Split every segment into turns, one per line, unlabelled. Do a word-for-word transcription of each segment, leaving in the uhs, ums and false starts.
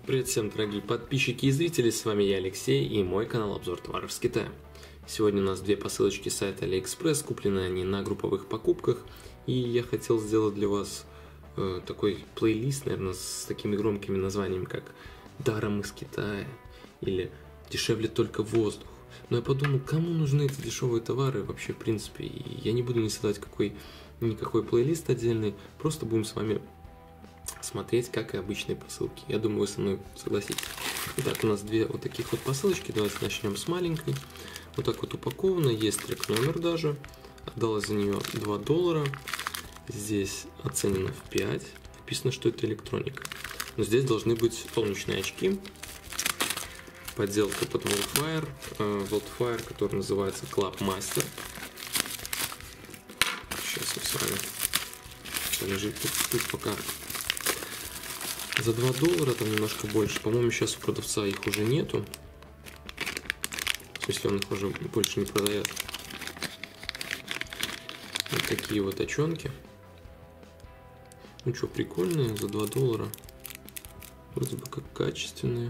Привет всем, дорогие подписчики и зрители, с вами я, Алексей, и мой канал Обзор товаров с Китая. Сегодня у нас две посылочки с сайта AliExpress, куплены они на групповых покупках, и я хотел сделать для вас э, такой плейлист, наверное, с такими громкими названиями, как «Даром из Китая» или «Дешевле только воздух». Но я подумал, кому нужны эти дешевые товары вообще, в принципе, и я не буду не создавать какой, никакой плейлист отдельный, просто будем с вами смотреть, как и обычные посылки. Я думаю, вы со мной согласитесь. Итак, у нас две вот таких вот посылочки. Давайте начнем с маленькой. Вот так вот упаковано. Есть трек номер даже. Отдалось за нее два доллара. Здесь оценено в пять. Написано, что это электроника. Но здесь должны быть солнечные очки. Подделка под Wildfire. Wildfire, который называется Club Master. Сейчас мы с вами полежит тут, тут пока. За два доллара, там немножко больше. По-моему, сейчас у продавца их уже нету. В смысле, он их уже больше не продает. Вот такие вот очонки. Ну что, прикольные, за два доллара. Вроде бы как качественные.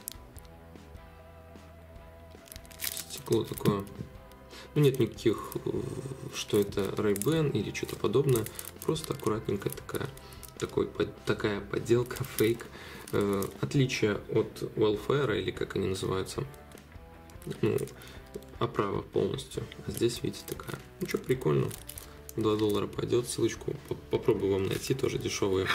Стекло такое. Ну, нет никаких, что это Ray-Ban или что-то подобное. Просто аккуратненькая такая. Такой, такая подделка, фейк. Э, отличие от Wildfire, или как они называются, ну, оправа полностью. А здесь, видите, такая. Ну что, прикольно. два доллара пойдет. Ссылочку попробую вам найти, тоже дешевые.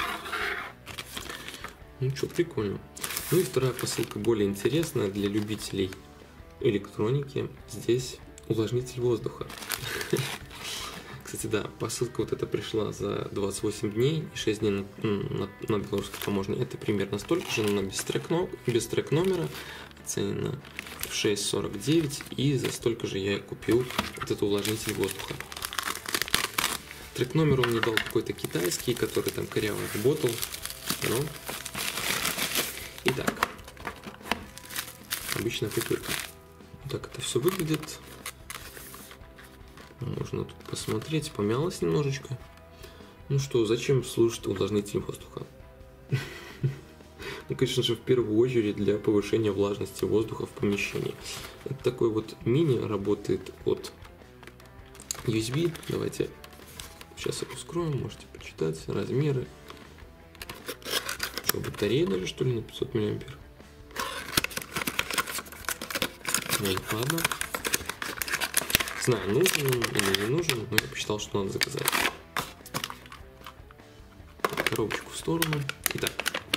Ну что, прикольно. Ну и вторая посылка более интересная для любителей электроники. Здесь увлажнитель воздуха. Кстати, да, посылка вот эта пришла за двадцать восемь дней и шесть дней на, на, на белорусской таможне. Это примерно столько же, но без трек, без трек номера, оценено в шесть сорок девять, и за столько же я купил вот этот увлажнитель воздуха. Трек номер он мне дал какой-то китайский, который там коряво работал. Но... Итак, обычная пупырка. Вот так это все выглядит. Можно тут посмотреть, помялось немножечко. Ну что, зачем служит увлажнитель воздуха? Ну, конечно же, в первую очередь для повышения влажности воздуха в помещении. Это такой вот мини, работает от ю эс би. Давайте сейчас его вскроем, можете почитать размеры. Что, батарея даже, что ли, на пятьсот миллиампер? Ну, ладно. Знаю, нужен или не нужен, но я посчитал, что надо заказать. Коробочку в сторону. Итак,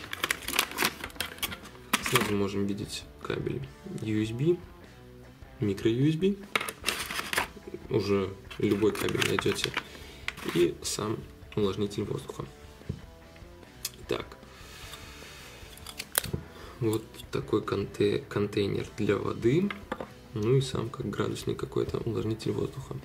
сразу можем видеть кабель ю эс би, микро ю эс би. Уже любой кабель найдете. И сам увлажнитель воздуха. Итак, вот такой конте контейнер для воды. Ну и сам как градусник какой-то увлажнитель воздуха.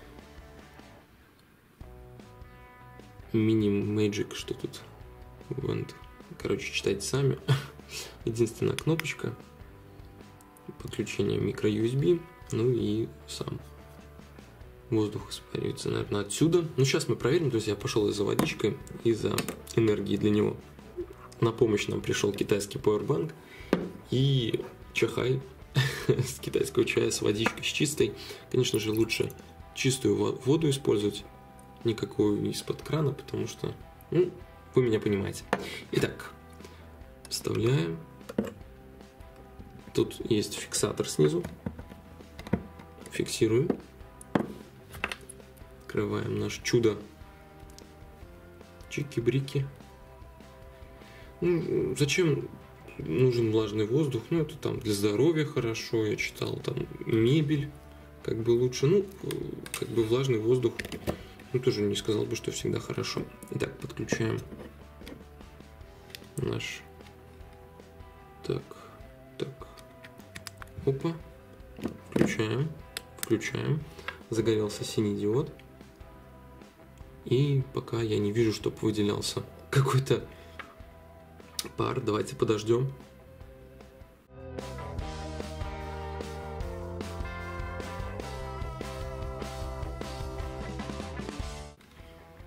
Mini Magic, что тут? Vent. Короче, читайте сами. Единственная кнопочка. Подключение микро ю эс би. Ну и сам воздух испаряется, наверное, отсюда. Ну, сейчас мы проверим, друзья. Я пошел и за водичкой, и за энергией для него. На помощь нам пришел китайский Powerbank и чахай с китайского чая с водичкой, с чистой. Конечно же, лучше чистую воду использовать, никакую из-под крана, потому что, ну, вы меня понимаете. Итак, вставляем. Тут есть фиксатор снизу. Фиксируем. Открываем наш чудо. Чики-брики. Ну, зачем нужен влажный воздух? Ну, это там для здоровья хорошо, я читал, там мебель, как бы лучше, ну, как бы влажный воздух, ну, тоже не сказал бы, что всегда хорошо. Итак, подключаем наш, так, так, опа, включаем, включаем, загорелся синий диод, и пока я не вижу, чтобы выделялся какой-то пар, давайте подождем.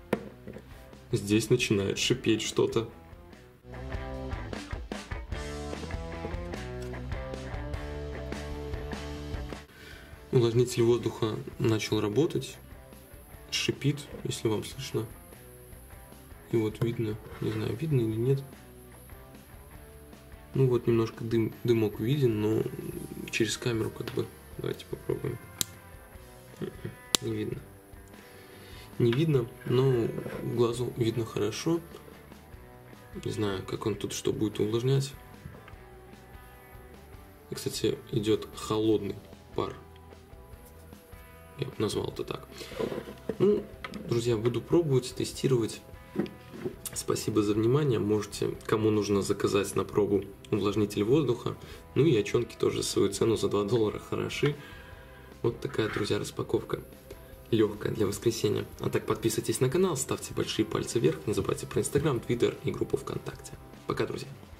Здесь начинает шипеть что-то. Увлажнитель воздуха начал работать. Шипит, если вам слышно. И вот видно, не знаю, видно или нет. Ну вот немножко дым, дымок виден, но через камеру как бы. Давайте попробуем. Не видно. Не видно, но глазу видно хорошо. Не знаю, как он тут что будет увлажнять. И, кстати, идет холодный пар. Я бы назвал это так. Ну, друзья, буду пробовать, тестировать. Спасибо за внимание. Можете, кому нужно, заказать на пробу увлажнитель воздуха. Ну и очонки тоже свою цену за два доллара хороши. Вот такая, друзья, распаковка. Легкая для воскресенья. А так подписывайтесь на канал, ставьте большие пальцы вверх. Не забывайте про Инстаграм, Твиттер и группу ВКонтакте. Пока, друзья.